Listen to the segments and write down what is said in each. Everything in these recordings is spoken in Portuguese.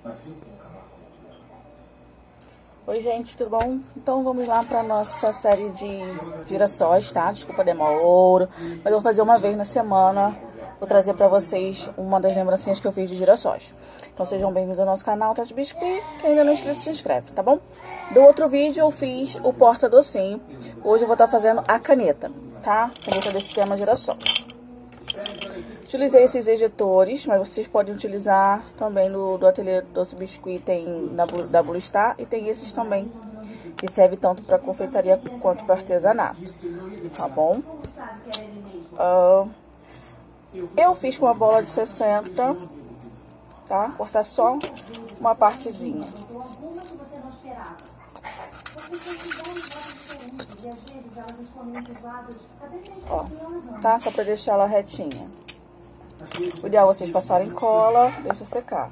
Oi, gente, tudo bom? Então vamos lá para nossa série de girassóis, tá? Desculpa a demora, mas eu vou fazer uma vez na semana. Vou trazer para vocês uma das lembrancinhas que eu fiz de girassóis. Então sejam bem-vindos ao nosso canal Tati Biscuit. Quem ainda não é inscrito, se inscreve, tá bom? Do outro vídeo eu fiz o porta-docinho. Hoje eu vou estar fazendo a caneta, tá? Caneta desse tema girassol. Utilizei esses ejetores, mas vocês podem utilizar também do Ateliê Doce Biscuit, tem da Blue Star, e tem esses também, que serve tanto para confeitaria quanto para artesanato, tá bom? Eu fiz com uma bola de 60, tá? Cortar só uma partezinha. Ó, tá? Só para deixar ela retinha. O ideal é vocês passarem cola, deixa secar.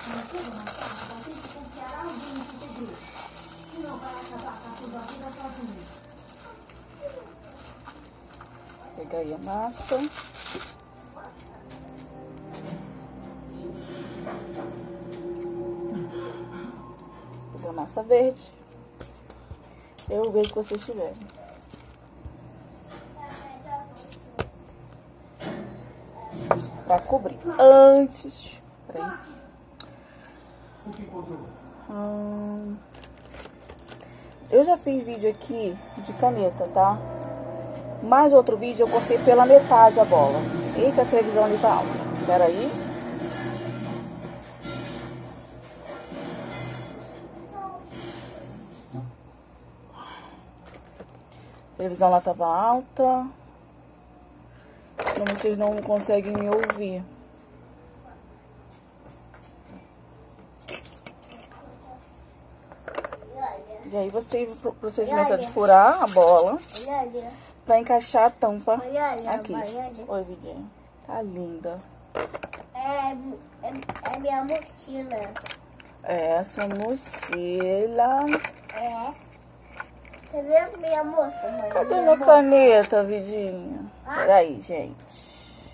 Pega aí a massa. Fiz a massa verde. Eu vejo que vocês tiverem. Pra cobrir. Antes. Peraí. Eu já fiz vídeo aqui de caneta, tá? Mas outro vídeo eu cortei pela metade a bola. Eita, a televisão ali tá alta. Pera aí. A televisão lá tava alta. Então vocês não conseguem me ouvir. E aí vocês, o procedimento é de furar a bola pra encaixar a tampa aqui. Oi, Vidinha. Tá linda. É minha mochila. Essa mochila. Cadê a minha moça, mãe? Cadê minha caneta, Vidinha? Peraí, gente.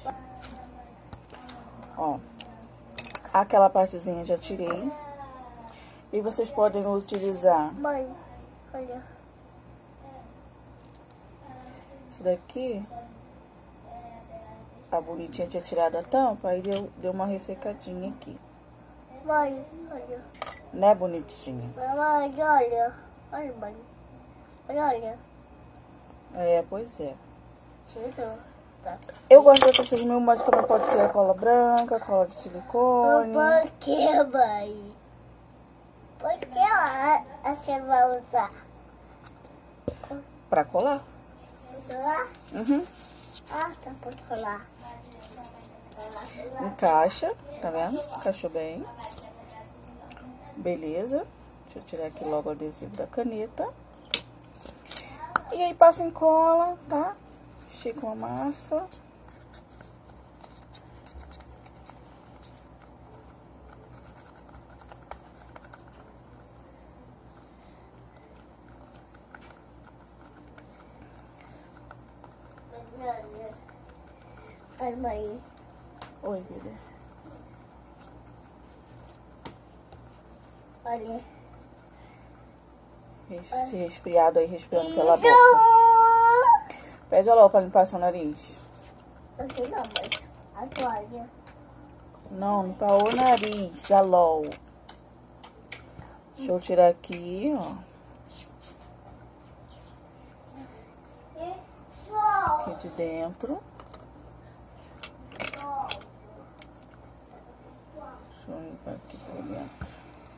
Ó. Aquela partezinha já tirei. E vocês podem utilizar... Mãe, olha. Isso daqui... A bonitinha tinha tirado a tampa, aí deu uma ressecadinha aqui. Mãe, olha. Né, bonitinha? Mãe, olha. Olha, mãe. Olha. É, pois é. Tirou. Tá. Eu gosto de outras mil, mas também pode ser a cola branca, cola de silicone. Por que, mãe? Por que você vai usar? Pra colar. Colar? Uhum. Ah, tá por colar. Encaixa, tá vendo? Encaixou bem. Beleza. Deixa eu tirar aqui logo o adesivo da caneta. E aí passa em cola, tá? Estica a massa. Olha, mãe. Oi, vida. Olha. Esse resfriado aí respirando pela boca. Pede a Ló pra limpar seu nariz. Não sei não, mãe. A toalha. Não, limpar o nariz, a Ló. Deixa eu tirar aqui, ó. Aqui de dentro. Deixa eu limpar aqui por dentro.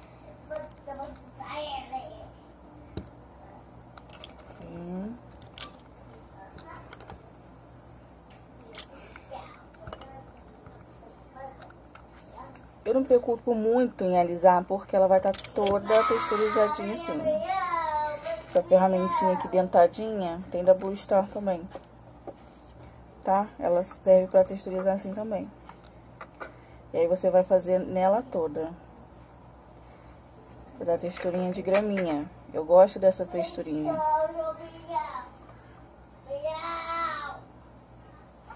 Eu não me preocupo muito em alisar, porque ela vai estar toda texturizadinha assim. Essa ferramentinha aqui dentadinha tem da Blue Star também, tá? Ela serve pra texturizar assim também. E aí você vai fazer nela toda. Vou dar texturinha de graminha. Eu gosto dessa texturinha.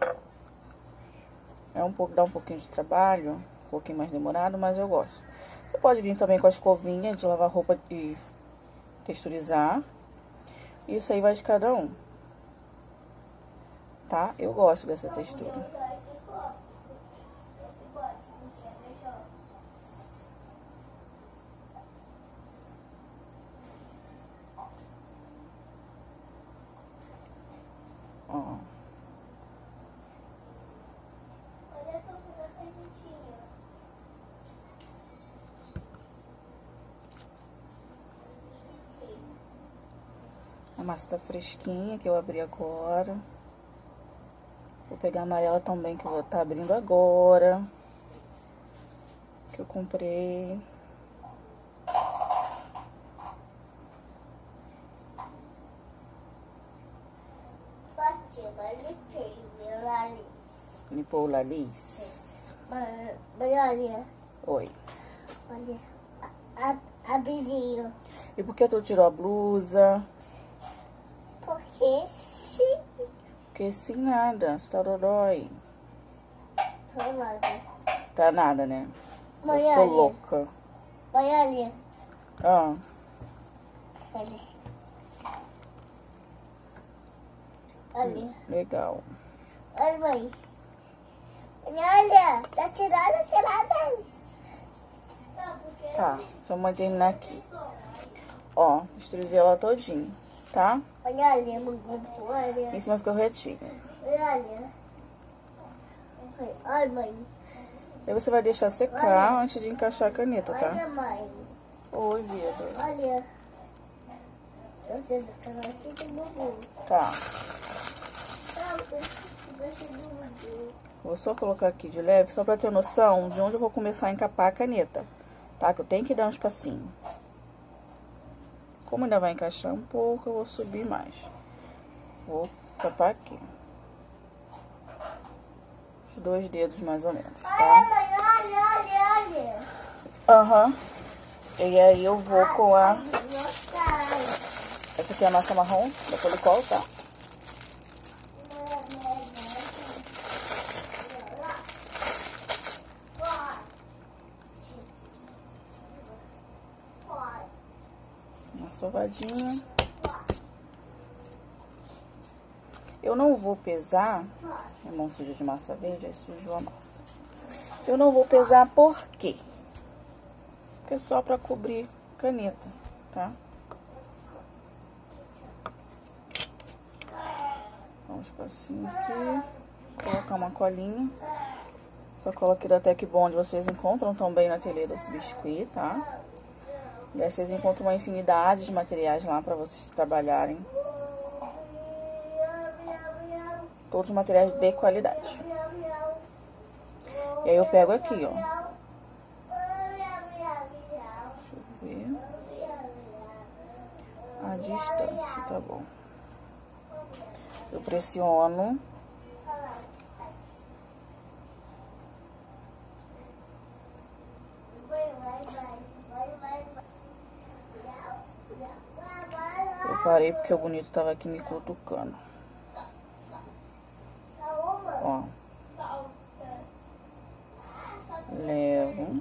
Dá um pouquinho de trabalho, um pouquinho mais demorado, mas eu gosto. Você pode vir também com a escovinha de lavar roupa e texturizar. Isso aí vai de cada um. Tá? Eu gosto dessa textura. Ó. A massa tá fresquinha, que eu abri agora. Vou pegar a amarela também, que eu vou estar abrindo agora. Que eu comprei. Limpou o nariz? Olha. Oi. Olha. Abridinho. E por que tu tirou a blusa? Porque sim. Porque sim nada, você tá dodói. Tô nada. Tá nada, né? Mãe, Eu sou olha. louca. Mãe, olha. Ah, Olha. Olha. legal. Olha, mãe. Olha. Tá tirada. Tá, só mãe terminar aqui. Ó, destruí ela todinha, tá? Olha, olha. Em cima ficou retinho. Olha. Olha, mãe. Aí você vai deixar secar antes de encaixar a caneta, tá? Olha, mãe. Oi, vida. Olha. Tô tendo caneta do bumbum. Tá. Não, Vou só colocar aqui de leve, só pra ter noção de onde eu vou começar a encapar a caneta. Tá? Que eu tenho que dar um espacinho. Como ainda vai encaixar um pouco, eu vou subir mais. Vou encapar aqui. Os 2 dedos, mais ou menos, Olha, tá? mãe, olha. Aham. E aí eu vou com a... Nossa. Essa aqui é a massa marrom da Policol, tá? Uma sovadinha. Eu não vou pesar... Minha mão suja de massa verde, aí sujou a massa. Eu não vou pesar por quê? Porque é só pra cobrir caneta, tá? Dá um espacinho aqui. Colocar uma colinha. Essa cola aqui da Tec Bond vocês encontram também na Ateliê Doce Biscuit, tá? E aí vocês encontram uma infinidade de materiais lá pra vocês trabalharem. Todos os materiais de qualidade. E aí eu pego aqui, ó. Deixa eu ver. A distância, tá bom. Eu pressiono. Eu parei porque o bonito tava aqui me cutucando. Ó. Levo.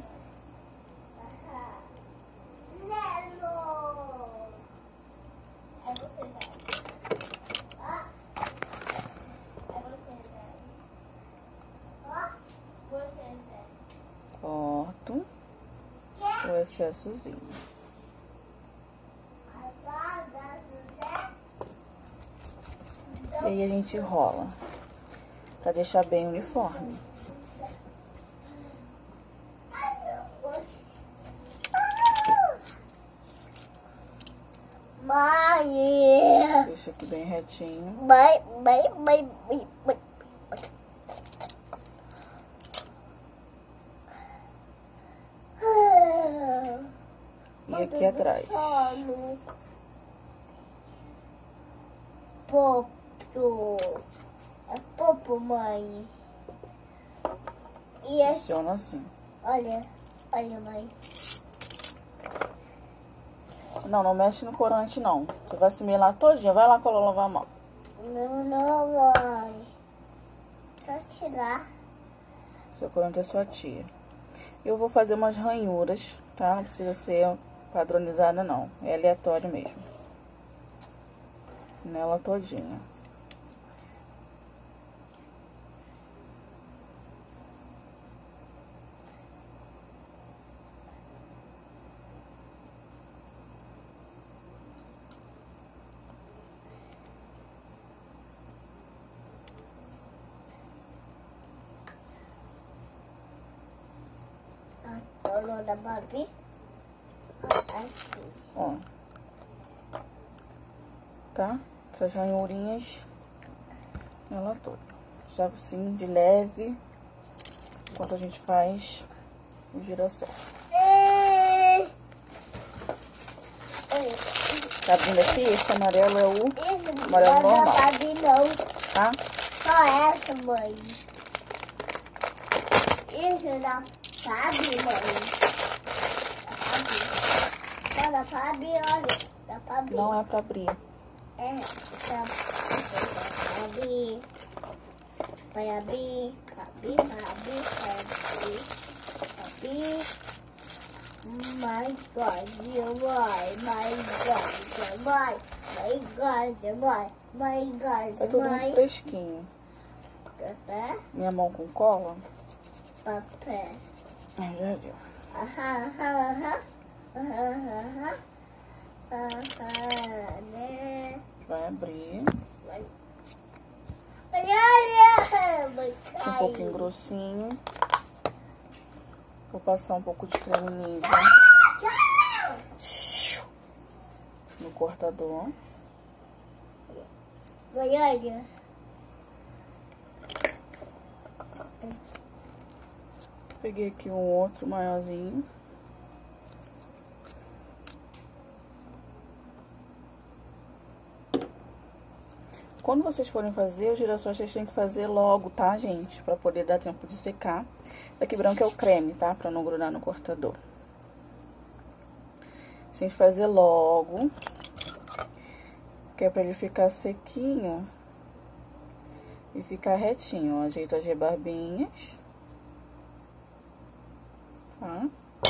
Corto o excessozinho. E aí a gente rola pra deixar bem uniforme. Mãe. Deixa aqui bem retinho. Mãe. E aqui atrás. Popo. É popo, mãe. E esse... Funciona assim. Olha, mãe. Não mexe no corante, não. Você vai se melar todinha. Vai lá com ela lavar a mão. Não, mãe. Só tirar. Seu corante é sua tia. Eu vou fazer umas ranhuras tá? Não precisa ser padronizada, não. É aleatório mesmo. Nela todinha. Dono da Barbie. Assim. Ó. Tá? Essas ranhurinhas nela toda. Já assim, de leve, enquanto a gente faz o girassol. Tá abrindo aqui? Esse amarelo é o amarelo normal. Não, Barbie não. Tá? Só essa, mãe. Isso não sabe, mãe. Da Fabi, olha. Da Fabi. Não é pra abrir. É, da Fabi. Vai abrir. Fabi. My God, my God. Tá tudo muito fresquinho. Papel. Minha mão com cola. Papel. Já viu. Né? Vai abrir. Olha, Um pouquinho grossinho. Vou passar um pouco de creme ninja no cortador. Olha. Peguei aqui um outro maiorzinho. Quando vocês forem fazer os girassóis, vocês têm que fazer logo, tá, gente? Pra poder dar tempo de secar. Esse aqui branco é o creme, tá? Pra não grudar no cortador. Tem que fazer logo. Que é pra ele ficar sequinho. E ficar retinho, ó. Ajeita as rebarbinhas. Tá?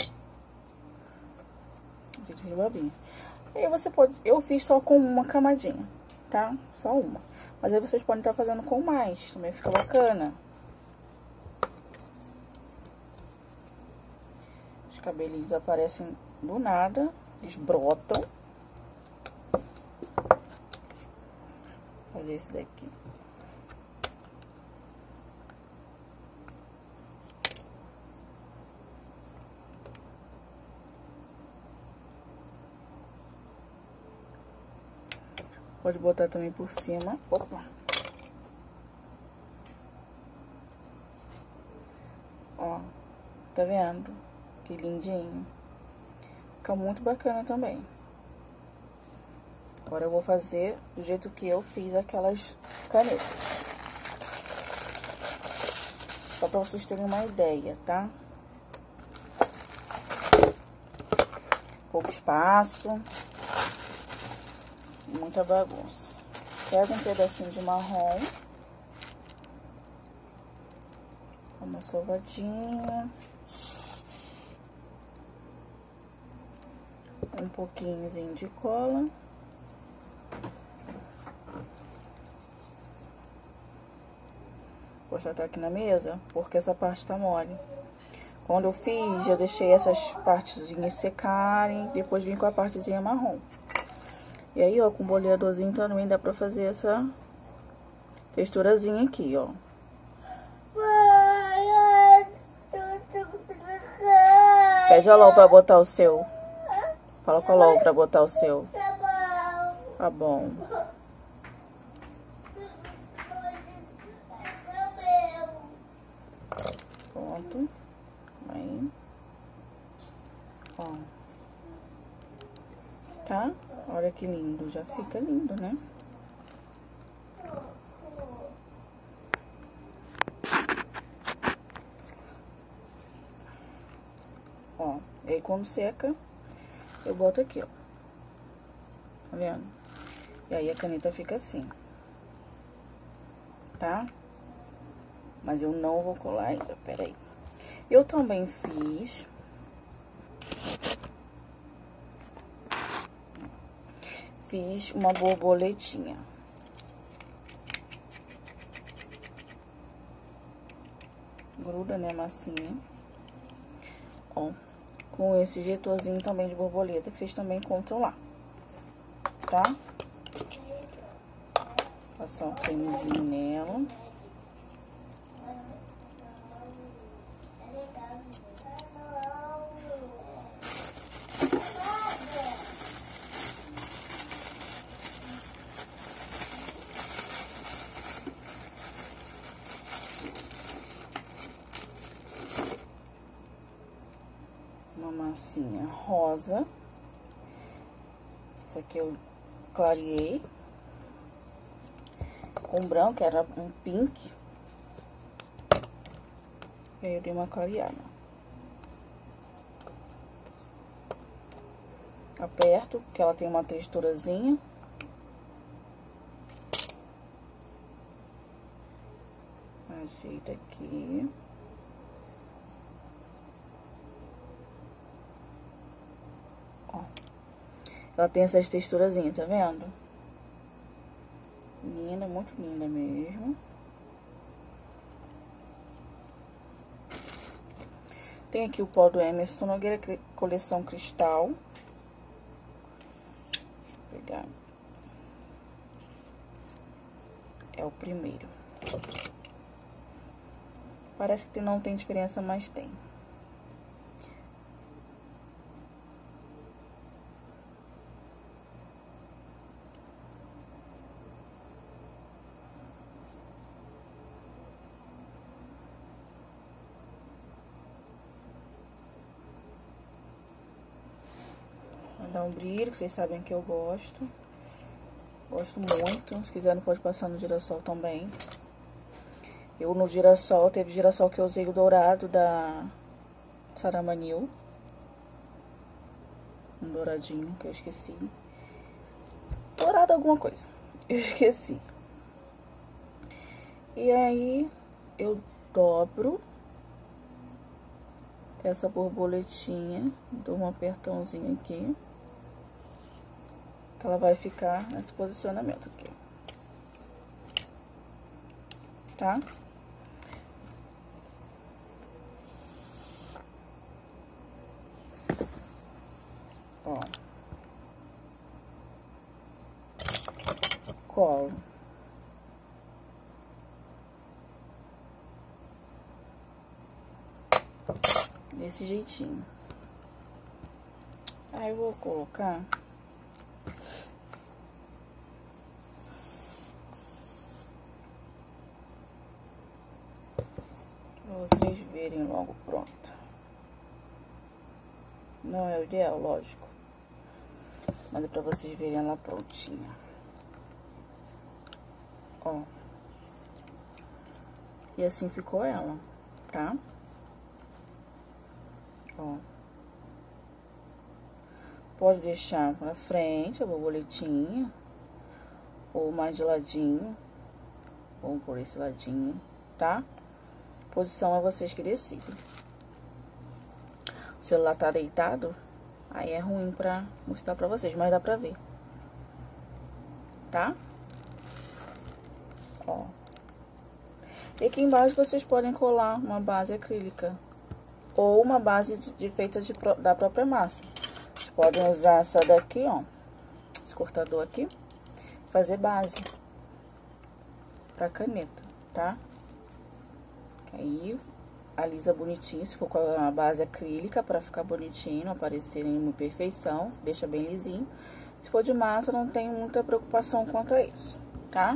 Ajeita as rebarbinhas. Aí você pode... Eu fiz só com uma camadinha, tá? Só uma. Mas aí vocês podem estar fazendo com mais. Também fica bacana. Os cabelinhos aparecem do nada. Eles brotam. Vou fazer esse daqui. Pode botar também por cima. Opa! Ó, tá vendo? Que lindinho. Fica muito bacana também. Agora eu vou fazer do jeito que eu fiz aquelas canetas. Só pra vocês terem uma ideia, tá? Pouco espaço. Muita bagunça. Pega um pedacinho de marrom. Uma sovadinha. Um pouquinhozinho de cola. Vou botar aqui na mesa, porque essa parte tá mole. Quando eu fiz, eu deixei essas partezinhas secarem, depois vim com a partezinha marrom. E aí, ó, com o boleadorzinho também dá pra fazer essa texturazinha aqui, ó. Pede a Ló pra botar o seu. Fala com a Ló pra botar o seu. Tá bom. Pronto. Aí. Ó. Tá? Olha que lindo. Já fica lindo, né? Ó. E aí quando seca, eu boto aqui, ó. Tá vendo? E aí a caneta fica assim. Tá? Mas eu não vou colar ainda, peraí. Eu também fiz fiz uma borboletinha. Gruda, né, massinha. Ó, com esse jetorzinho também de borboleta, que vocês também encontram lá, tá? Passar um cremezinho nela. Uma massinha rosa. Essa aqui eu clareei com branco, que era um pink. E aí eu dei uma clareada. Aperto, que ela tem uma texturazinha. Ajeita aqui. Ó. Ela tem essas texturazinhas, tá vendo? Linda, muito linda mesmo. Tem aqui o pó do Emerson Nogueira, coleção Cristal. Vou pegar. É o primeiro. Parece que não tem diferença, mas tem. Vai dar um brilho, que vocês sabem que eu gosto. Gosto muito. Se quiserem, pode passar no girassol também. Eu no girassol, teve girassol que eu usei o dourado da Saramanil. Um douradinho que eu esqueci. Dourado alguma coisa. Eu esqueci. E aí, eu dobro essa borboletinha. Dou um apertãozinho aqui. Que ela vai ficar nesse posicionamento aqui. Tá? Ó. Colo. Desse jeitinho. Aí eu vou colocar pra vocês verem logo pronto. Não é o ideal, lógico. Mas é pra vocês verem ela prontinha. Ó. E assim ficou ela, tá? Ó. Pode deixar pra frente a borboletinha. Ou mais de ladinho. Ou por esse ladinho, tá? Posição é vocês que decidem. O celular tá deitado, aí é ruim pra mostrar pra vocês, mas dá pra ver. Tá? Ó. E aqui embaixo vocês podem colar uma base acrílica. Ou uma base feita da própria massa. Vocês podem usar essa daqui, ó. Esse cortador aqui. Fazer base. Pra caneta, tá? Aí, alisa bonitinho, se for com a base acrílica, pra ficar bonitinho, aparecer em perfeição, deixa bem lisinho. Se for de massa, não tem muita preocupação quanto a isso, tá?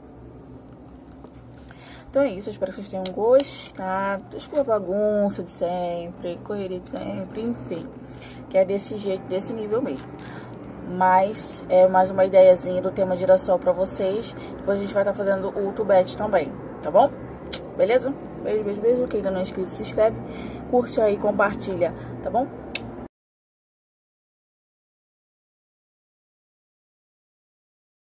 Então é isso, eu espero que vocês tenham gostado. Desculpa a bagunça de sempre, correria de sempre, enfim. Que é desse jeito, desse nível mesmo. Mas é mais uma ideiazinha do tema girassol pra vocês. Depois a gente vai estar fazendo o tubete também, tá bom? Beleza? Beijo, beijo, beijo. Quem ainda não é inscrito, se inscreve, curte aí, compartilha, tá bom?